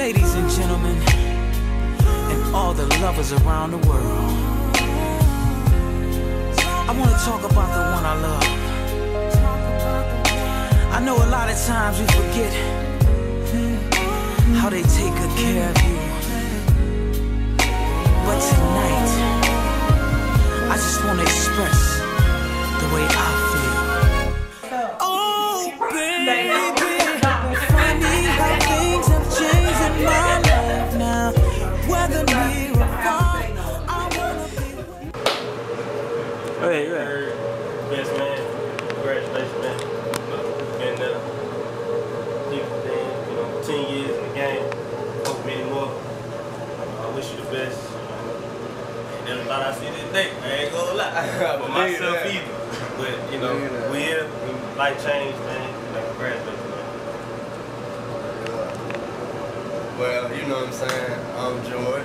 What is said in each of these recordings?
Ladies and gentlemen, and all the lovers around the world, I want to talk about the one I love. I know a lot of times we forget how they take good care of you, but tonight I just want to express the way I feel. Oh baby, funny how things have changed in my life now. Whether near or far, I wanna be with. Hey, Yes, man. Congratulations, man. Been deep thing, 10 years in the game. Hope many more. I wish you the best. There's a lot I see this day. I ain't gonna lie. For myself either. But we here. Life changed, man. Congratulations, man. Well, you know what I'm saying? I'm George.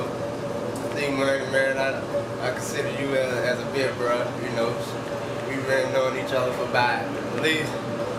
Man, I consider you as a big bro. We've been knowing each other for about at least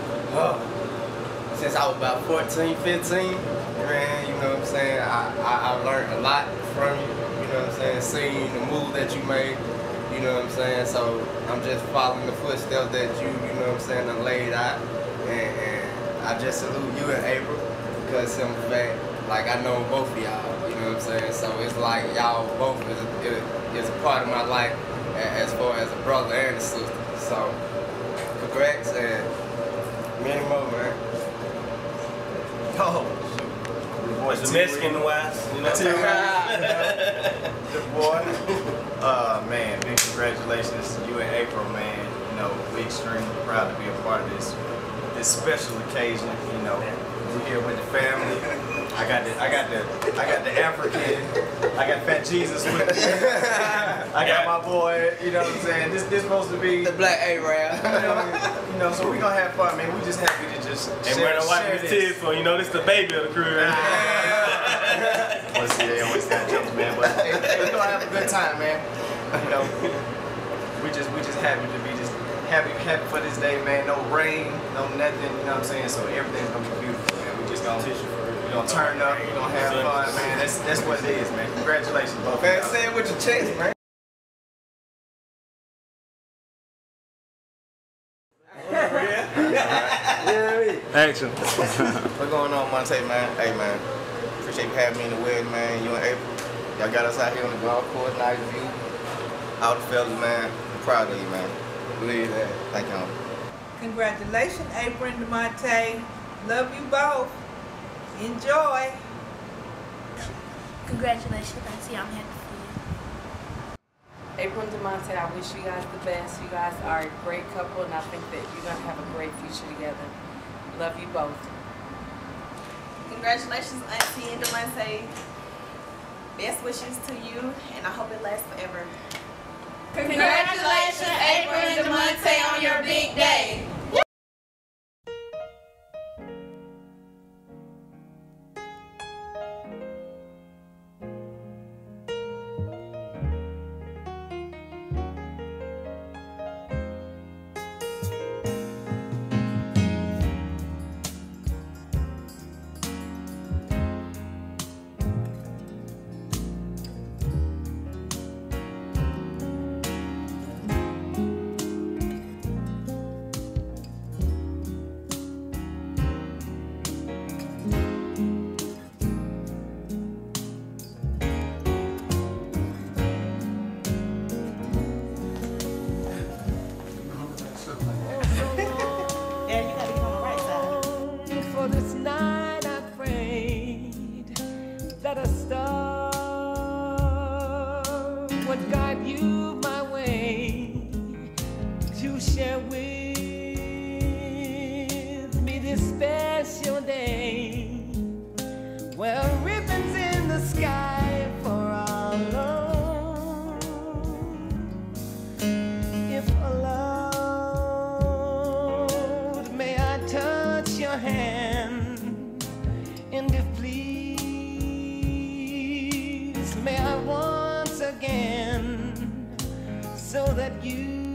since I was about 14, 15. Man, you know what I'm saying? I learned a lot from you. You know what I'm saying? Seeing the move that you made. You know what I'm saying? So I'm just following the footsteps that you know what I'm saying, done laid out. And I just salute you and April because simple fact, like I know both of y'all. You know what I'm saying? So it's like y'all both is a part of my life as far as a brother and a sister. So congrats and many more, man. Oh, shoot. The Mexican wives, The boy. Man, big congratulations to you and April, man. We extremely proud to be a part of this special occasion. We're here with the family. I got the African. I got Fat Jesus with me. I got my boy. You know what I'm saying? This supposed to be the black Arab. So we gonna have fun, man. We just happy to just and we're gonna wipe his tears for this the baby of the crew, right? Well, see, they always got jokes, man. But we're gonna have a good time, man. We just happy to be just happy for this day, man. No rain, no nothing. You know what I'm saying? So everything's gonna be beautiful, man. We just gonna turn up. We gonna have fun, man. That's what it is, man. Congratulations, both. Man, say it with your chest, man. action. What's going on, Monte, man? Hey, man. Appreciate you having me in the wedding, man. You and April. Y'all got us out here on the golf course, nice view. All the fellas, man. I'm proud of you, man. Believe that. Thank you. Congratulations, April and Monte. Love you both. Enjoy. Congratulations, Auntie. I'm happy for you. April and DeMonte, I wish you guys the best. You guys are a great couple, and I think that you're going to have a great future together. Love you both. Congratulations, Auntie and DeMonte. Best wishes to you, and I hope it lasts forever. Congratulations, April and DeMonte, on your big day. that a star would guide you my way to share with me this special day. Well, ribbons in the sky for our love. If allowed, may I touch your hand? And if please, may I once again, so that you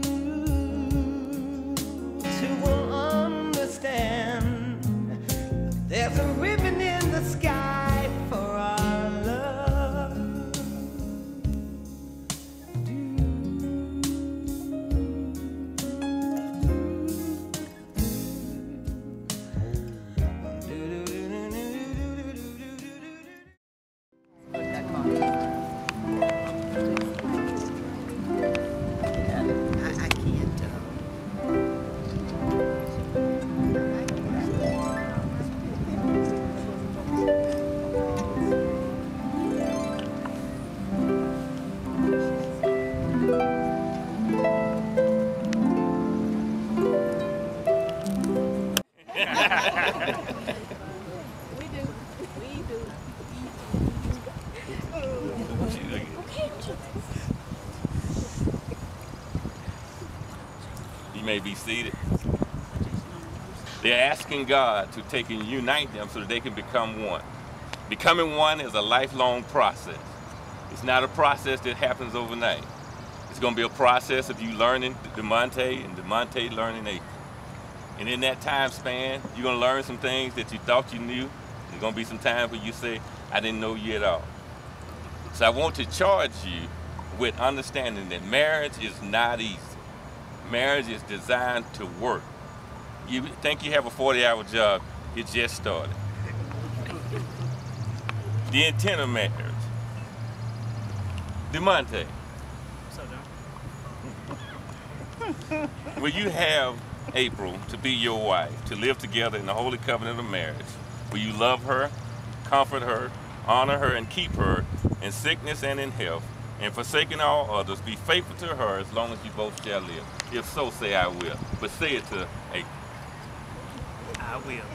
too will understand. There's a ribbon in the sky We do. You may be seated. They're asking God to take and unite them so that they can become one. Becoming one is a lifelong process. It's not a process that happens overnight. It's going to be a process of you learning DeMonte and DeMonte learning April. And in that time span, you're going to learn some things that you thought you knew. There's going to be some times where you say, I didn't know you at all. So I want to charge you with understanding that marriage is not easy. Marriage is designed to work. You think you have a 40-hour job, it just started. The intent of marriage. DeMonte. Will you have April to be your wife, to live together in the holy covenant of marriage? Will you love her, comfort her, honor her, and keep her in sickness and in health, and forsaking all others, be faithful to her as long as you both shall live? If so, say I will. But say it to April. I will.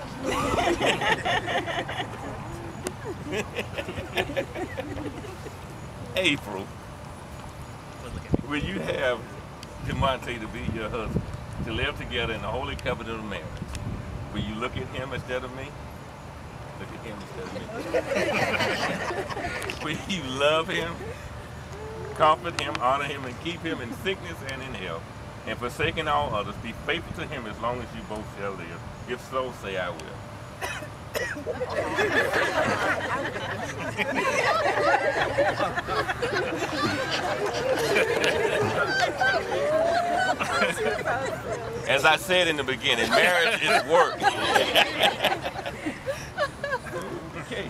April, will you have DeMonte to be your husband, to live together in the holy covenant of marriage? Will you look at him instead of me? Look at him instead of me. Will you love him, comfort him, honor him, and keep him in sickness and in health, and forsaking all others, be faithful to him as long as you both shall live? If so, say I will. As I said in the beginning, marriage is work. Okay.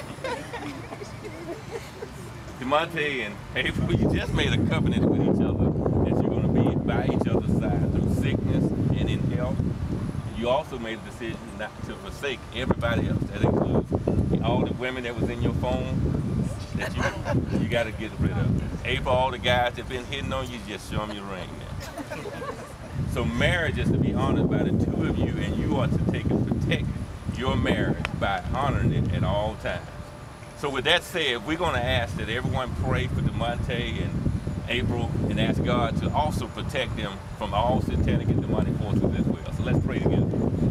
DeMonte and April, you just made a covenant with each other that you're going to be by each other's side through sickness and in health. You also made a decision not to forsake everybody else. That includes all the women that was in your phone that you got to get rid of. April, all the guys that been hitting on you, just show them your ring now. So marriage is to be honored by the two of you, and you are to take and protect your marriage by honoring it at all times. So with that said, we're going to ask that everyone pray for DeMonte and April and ask God to also protect them from all satanic and demonic forces as well. So let's pray together.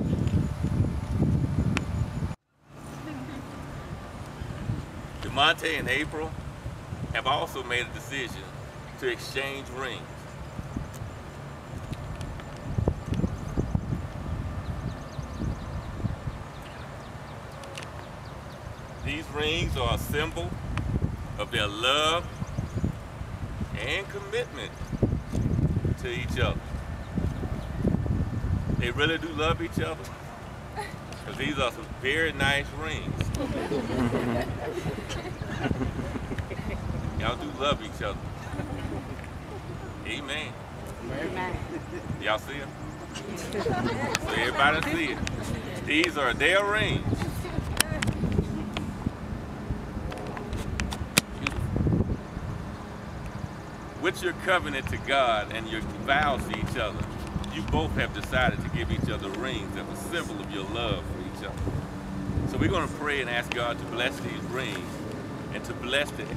DeMonte and April have also made a decision to exchange rings. These rings are a symbol of their love and commitment to each other. They really do love each other, because these are some very nice rings. Y'all do love each other. Amen. Amen. Y'all see them? So everybody see it. These are their rings. With your covenant to God and your vows to each other, you both have decided to give each other rings that are a symbol of your love for each other. So we're going to pray and ask God to bless these rings and to bless the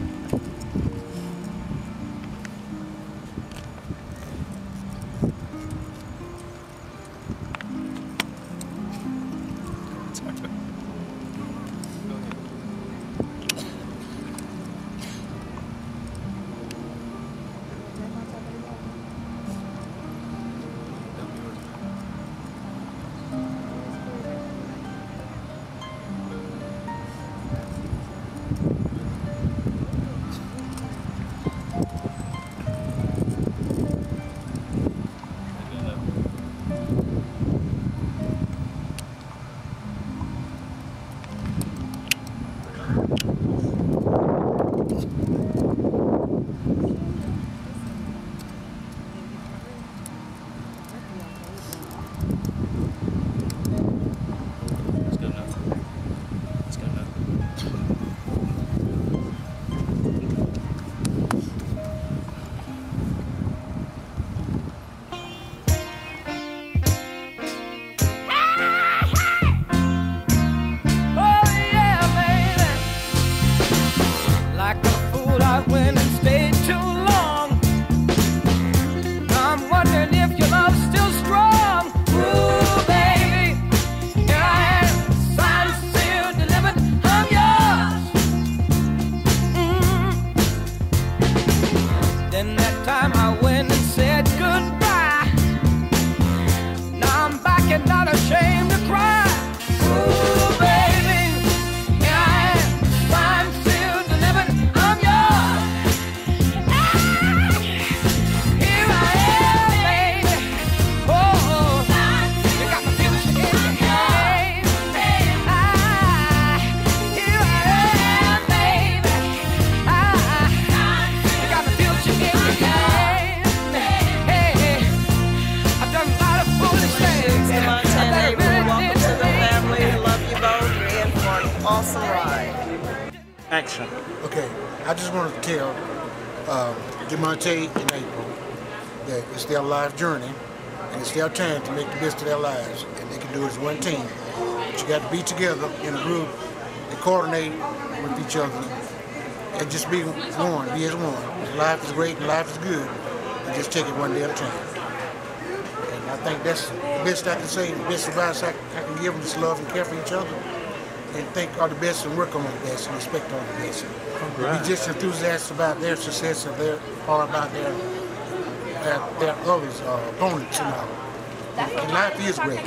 Action. Okay, I just wanted to tell DeMonte and April that it's their life journey and it's their time to make the best of their lives, and they can do it as one team. But you got to be together in a group and coordinate with each other and just be one, be as one. Life is great and life is good, and just take it one day at a time. And I think that's the best I can say, the best advice I can give them is love and care for each other, and think all the best and work on the best and respect all the best. Be just enthusiastic about their success and all about their others, opponents and all. And life is great.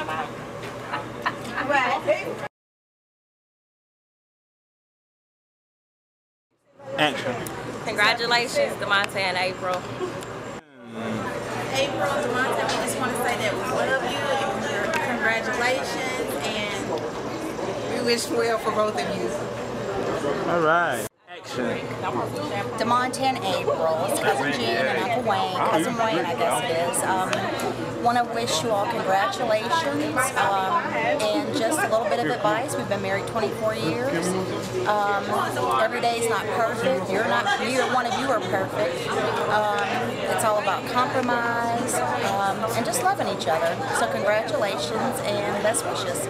Action. Congratulations, DeMonte and April. April, DeMonte, we just want to say that we love you and congratulations, and we wish well for both of you. All right. Action. DeMonte and April, cousin Jean and Uncle Wayne, cousin Wayne, I guess it is. Want to wish you all congratulations and just a little bit of advice. We've been married 24 years. Every day is not perfect. Neither one of you are perfect. It's all about compromise and just loving each other. So congratulations and best wishes.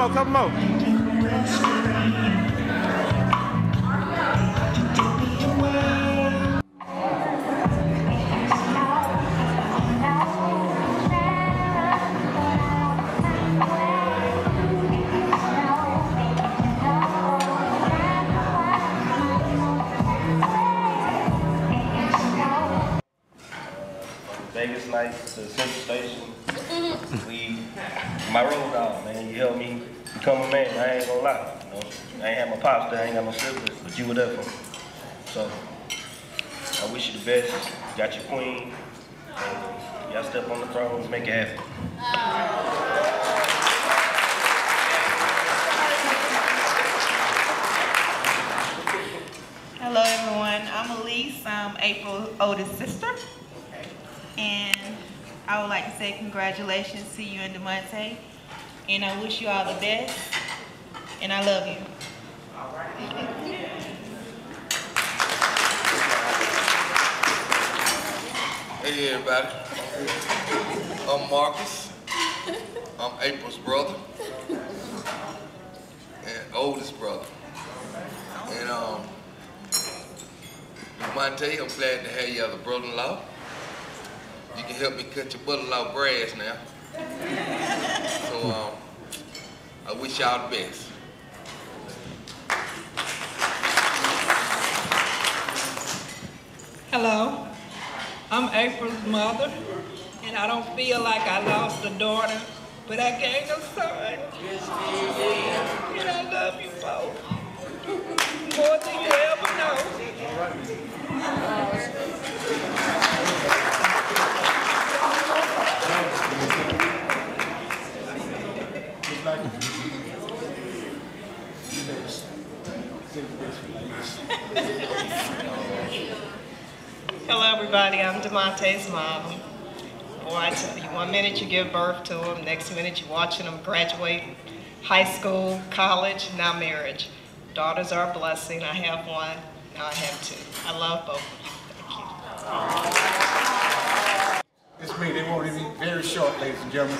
couple more. Vegas nights to Central Station. My road dog, man. You helped me become a man. I ain't gonna lie. You know, I ain't had my pops there, I ain't got no siblings, but you were there for me. So I wish you the best. You got your queen. And y'all step on the throne and make it happen. Hello everyone, I'm Elise, I'm April's oldest sister, and I would like to say congratulations to you and DeMonte, and I wish you all the best, and I love you. Hey everybody, I'm Marcus, I'm April's brother, and oldest brother, and DeMonte, I'm glad to have you as a brother-in-law. You can help me cut your brother-in-law grass now. So I wish y'all the best. Hello, I'm April's mother, and I don't feel like I lost a daughter, but I gained a son. And I love you both more than you ever know. Hello everybody, I'm DeMonte's mom. Boy, I tell you, one minute you give birth to them, next minute you're watching them graduate high school, college, now marriage. Daughters are a blessing. I have one, now I have two. I love both of you. Thank you. It's me. They want to be very short, ladies and gentlemen.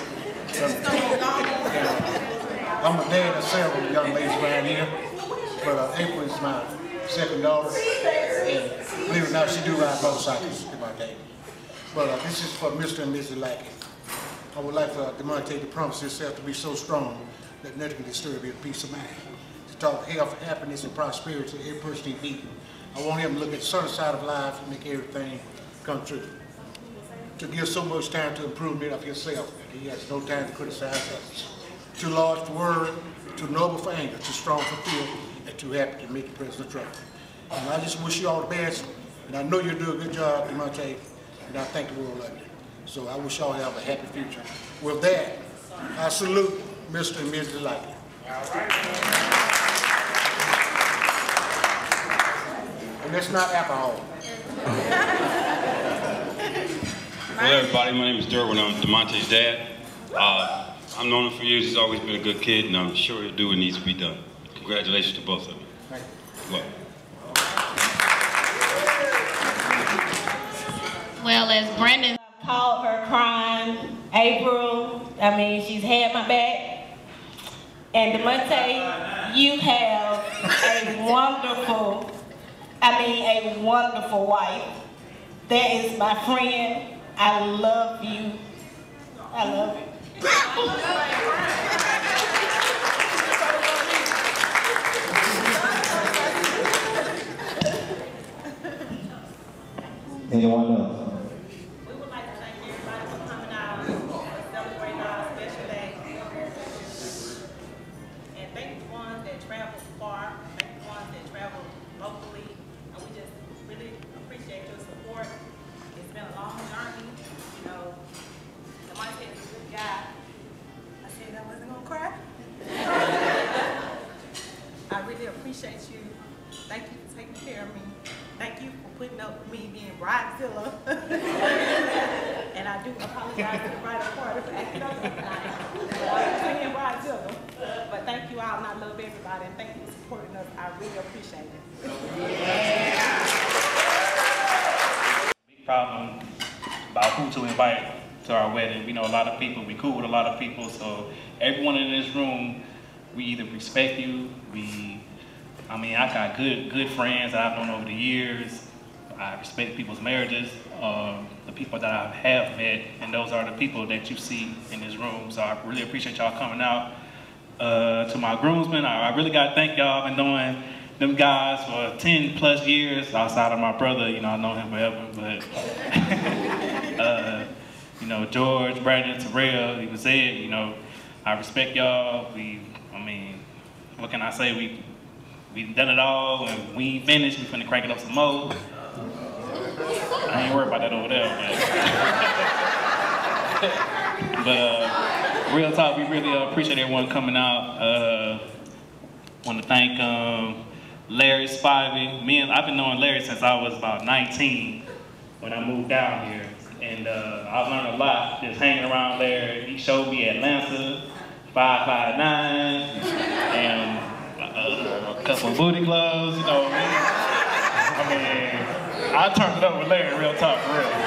I'm a dad of several young ladies around here, but April is my second daughter, and believe it or not, she do ride motorcycles in my day. But this is for Mr. and Mrs. Lackey. I would like for DeMonte to promise himself to be so strong that nothing can disturb his peace of mind. To talk health, happiness, and prosperity to every person he meets. I want him to look at the sunny side of life and make everything come true. To give so much time to improvement of himself, and he has no time to criticize others. Too large for word, too noble for anger, too strong for fear, and too happy to make the present trouble. And I just wish you all the best, and I know you'll do a good job, DeMonte, and I think the world of you. So I wish y'all have a happy future. With that, I salute Mr. and Mrs. Lackey. And that's not alcohol. Hello everybody, my name is Derwin. I'm DeMonte's dad. I've known him for years. He's always been a good kid, and I'm sure he'll do what needs to be done. Congratulations to both of you. Thank you. Well. Well, as Brandon called her crying, April, I mean, she's had my back. And DeMonte, you have a wonderful wife. That is my friend. I love you. I love you. Anyone else? We would like to thank everybody for coming out and celebrating our special day. And thank the ones that travel far, thank the ones that travel locally. And we just really appreciate your support. It's been a long journey. You know, DeMonte is a good guy. I said I wasn't gonna cry. I really appreciate you. Thank you for taking care of me. Thank you for putting up with me being bridezilla. And I do apologize to the bridal party for acting up tonight. Being bridezilla. But thank you all, and I love everybody, and thank you for supporting us. I really appreciate it. Big problem about who to invite to our wedding. We know a lot of people, we cool with a lot of people, so everyone in this room, we either respect you, I mean, I got good friends that I've known over the years. I respect people's marriages, the people that I have met, and those are the people that you see in this room. So I really appreciate y'all coming out. To my groomsmen, I really got to thank y'all. I've been knowing them guys for 10 plus years outside of my brother. You know, I've known him forever, but you know, George, Brandon, Terrell, even said, you know, I respect y'all. I mean, what can I say? We done it all, and we ain't finished. We finna crank it up some more. I ain't worried about that over there, but real talk, we really appreciate everyone coming out. Want to thank Larry Spivey. I've been knowing Larry since I was about 19 when I moved down here, and I learned a lot just hanging around Larry. He showed me Atlanta, 559, and a couple of booty gloves, you know. I mean, I turned it up with Larry, real talk, for real.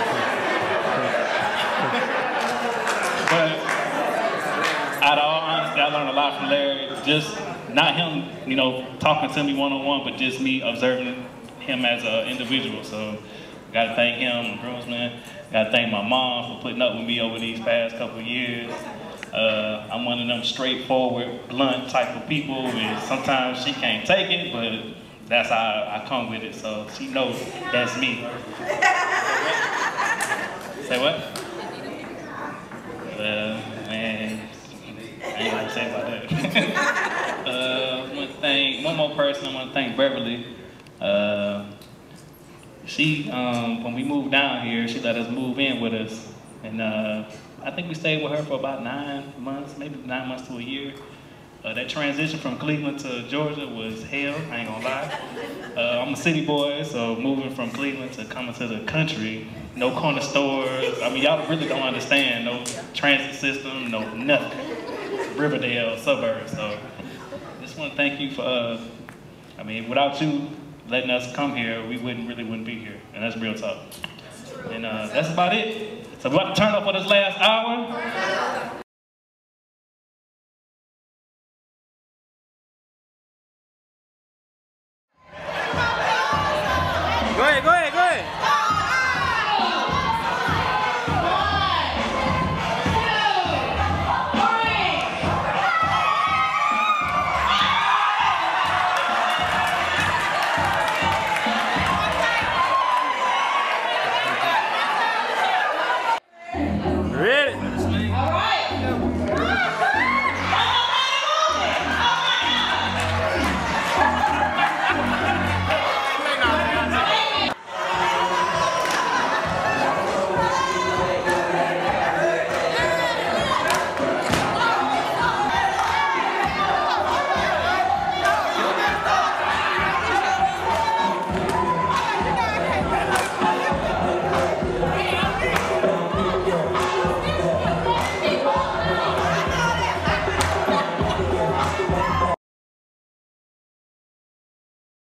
But out of all honesty, I learned a lot from Larry. Just not him, you know, talking to me one-on-one, but just me observing him as an individual. So I gotta thank him, the groomsman. Gotta thank my mom for putting up with me over these past couple of years. I'm one of them straightforward, blunt type of people, and sometimes she can't take it, but that's how I come with it, so she knows that's me. Say what? Man, I ain't gonna say about that. I want to thank one more person. I want to thank Beverly. She, when we moved down here, she let us move in with us, and I think we stayed with her for about 9 months, maybe 9 months to a year. That transition from Cleveland to Georgia was hell, I ain't gonna lie. I'm a city boy, so moving from Cleveland to coming to the country, no corner stores. I mean, y'all really don't understand, no transit system, no nothing. Riverdale suburbs, so just want to thank you for, I mean, without you letting us come here, we wouldn't be here, and that's real talk. And that's about it. So we're about to turn up for this last hour. Go ahead, go ahead, go ahead. Ready?